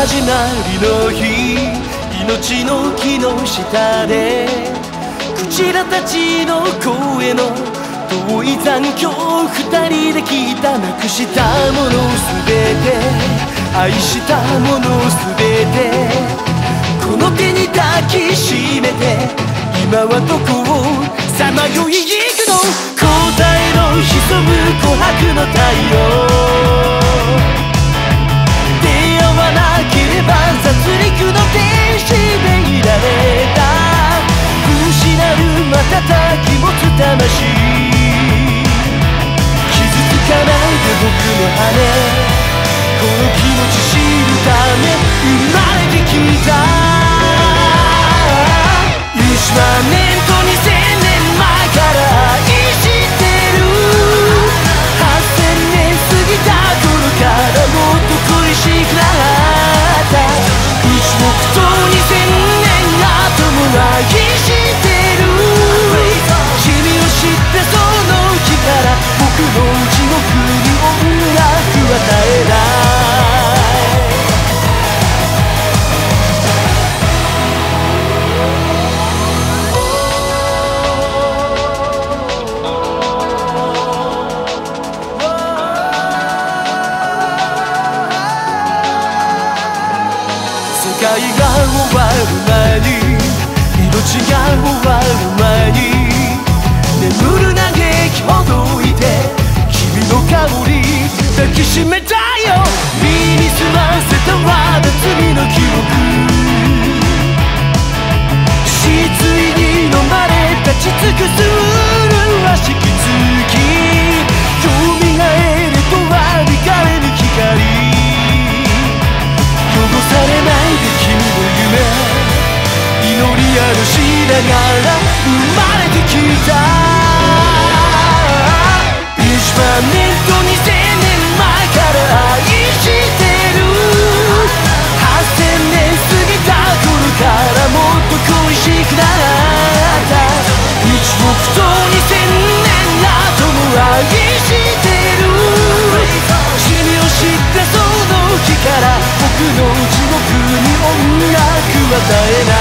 始まりの日、命の木の下でクジラたちの声の遠い残響、二人で聞いた、なくしたものすべて、愛したものすべて、この手に抱きしめて、今はどこをさまよい行くの。答えの潜む琥珀の太陽、出会わなければ殺戮の天使でいられた、失う瞬き持つ魂、傷つかないで僕の羽、この気持ち知るため生まれてきた。1万年と2000年前から愛してる、8000年過ぎた頃からもっと恋しくなった、1億と2000年後も愛してる、君を知ってその日から僕の地獄に音楽与えない。世界が終わる前に、命が終わる前に、眠る嘆きほどいて、君の香り抱きしめたよ。身にすませたわだ罪の記憶、失意に飲まれ立ち尽くす麗しき月、蘇れとは光る光、汚されないで君の夢、祈りあるしながら生まれてきた。1万年と2000年前から愛してる、8000年過ぎた頃からもっと恋しくなった、1億と2000年後も愛してる、君を知ってその日から僕の地獄に音楽与えない。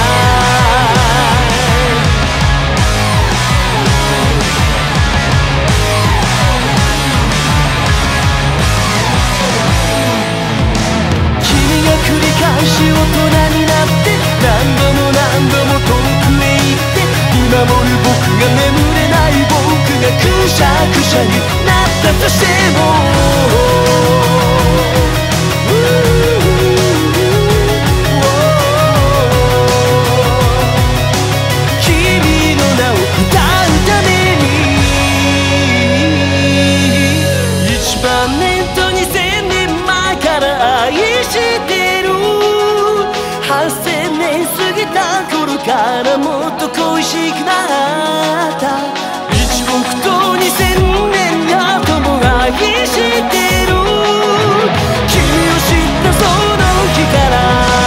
君が繰り返し大人になって、何度も何度も遠くへ行って、見守る僕が眠れない、僕がくしゃくしゃになったとしても、8000年過ぎた頃からもっと恋しくなった、1億と2000年後も愛してる、君を知ったその日から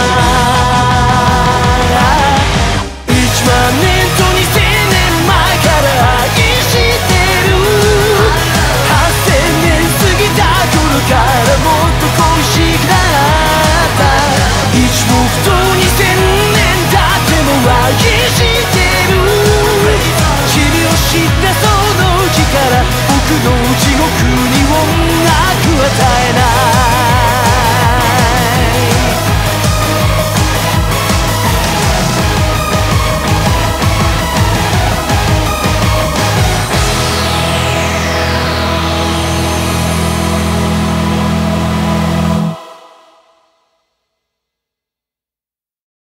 1万年と2000年前から愛してる、8000年過ぎた頃からもっと恋しくなった、1億と2000年経っても愛してる、君を知ったその日から僕の地獄に音楽与え